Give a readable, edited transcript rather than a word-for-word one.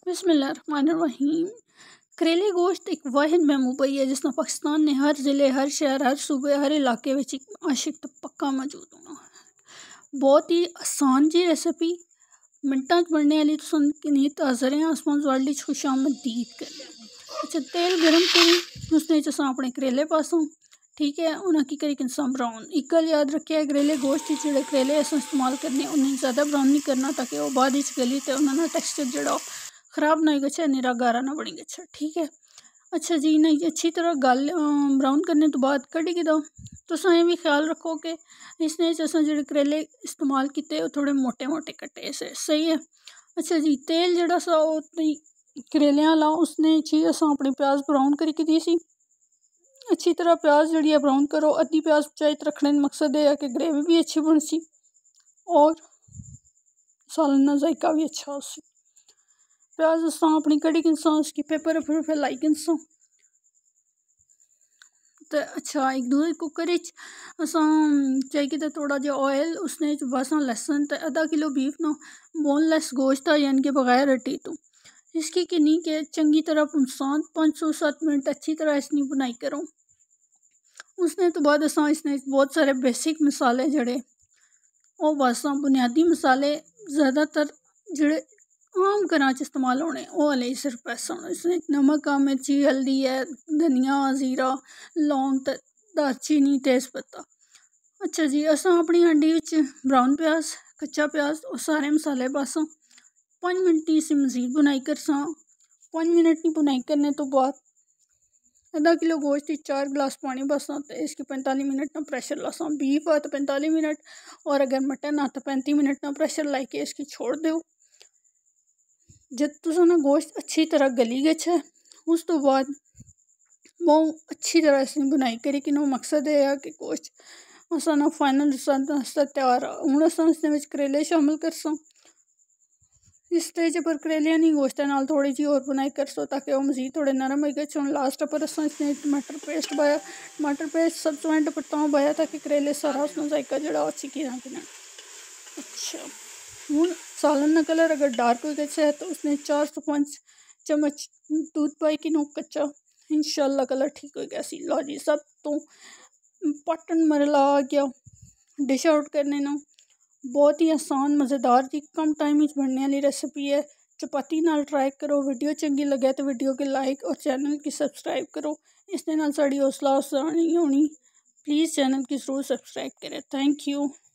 बिस्मिल्लाहिर्रहमानिर्रहीम। करेले गोश्त एक वाहिद महबूबी है जिसने पाकिस्तान ने हर ज़िले, हर शहर, हर सूबे, हर इलाके में एक आशिक तो पक्का मौजूद होना है। बहुत ही आसान जी रेसिपी मिनटा च बनने वाली तो नीत हाज़र हैं आसमान वर्ल्ड खुशामदीद कर। अच्छा तेल गर्म करी उसने असा अपने करेले पासों ठीक है उन्हें की करी इंसान ब्राउन एक गल याद रखे करेले गोश्त जो करेले अस इस्तेमाल करने उन्हें ज़्यादा ब्राउन नहीं करना ताकि वह बाद गली तो उन्होंने टेक्सचर जो खराब ना गच्छे निरा गारा ना बनी गच्छे ठीक है। अच्छा जी ना अच्छी तरह गल ब्राउन करने तो बाद कड़ी के दो तो ये भी ख्याल रखो कि इसने असा जो करेले इस्तेमाल किए थोड़े मोटे मोटे कट्टे से सही है। अच्छा जी तेल जड़ा सा करेलियां ला उसने अच्छी असा अपने प्याज ब्राउन करके दी सी अच्छी तरह प्याज जड़ी है ब्राउन करो अद्धी प्याज चाहिए रखने का मकसद है कि ग्रेवी भी अच्छी बन सी और सालन जायका भी अच्छा हो सी। प्याज असा अपनी कड़ी किनसा उसकी पेपर लाई किनसा तो अच्छा एक दूसरे कुकर असा चाहिए तो थोड़ा जहा ऑयल उसने बस लहसुन तो आधा किलो बीफ ना बोनलेस गोश्त था यानी कि बगैर हड्डी तो इसकी किन्नी के चंगी तरह पुनसान 5-7 मिनट अच्छी तरह इसकी बुनाई करो। उसने तो बाद असा इसने बहुत सारे बेसिक मसाले जड़े और बस बुनियादी मसाले ज़्यादातर जड़े आम घर इस्तेमाल होने वो वाले सिर्फ पैसा होना इसमें नमक मिर्ची हल्दी है धनिया ज़ीरा लौंग दालचीनी तेज़पत्ता। अच्छा जी असा अपनी हांडी ब्राउन प्याज कच्चा प्याज और सारे मसाले बस 5 मिनट की इसी मज़ीद बुनाई कर 5 मिनट की बुनाई करने तो बाद आधा किलो गोश्त 4 गिलास पानी बसा तो इसकी 45 मिनट ना प्रेशर लासा बीफ आ तो 45 मिनट और अगर मटन आ तो 35 मिनट ना प्रेशर ला के इसकी छोड़ दो। जब तुसा ना गोश्त अच्छी तरह गली गए उस तो बाद वो अच्छी तरह इसने बुनाई करी कि मकसद है कि गोश्त असा ना फाइनल तैयार हूँ असा इसमें करेले शामिल कर इस स्टेज पर करेलियां नहीं गोश्त नाल थोड़ी जी और बुनाई कर सो ताकि वह मजीद थोड़े नरम हो गए। हम लास्ट पर असा इसने टमाटर पेस्ट पाया टमाटर पेस्ट सब तो एंड पर तां पाया ताकि करेले सारा उसमें जायका जड़ा अच्छी कीरा कि अच्छा हूँ सालन का कलर अगर डार्क हो गया है तो उसने 4 से 5 चम्मच दूध पाई कि कच्चा इंशाल्लाह कलर ठीक हो गया सी। लो जी सब तो पटन मरला आ गया डिश आउट करने ना बहुत ही आसान मज़ेदार जी कम टाइम में बनने वाली रेसिपी है। चपाती नाल ट्राई करो वीडियो चंगी लगे तो वीडियो के लाइक और चैनल की सब्सक्राइब करो इसके नाल साड़ी हौसला अफजाई होनी प्लीज़ चैनल की ज़रूर सब्सक्राइब करें। Thank you.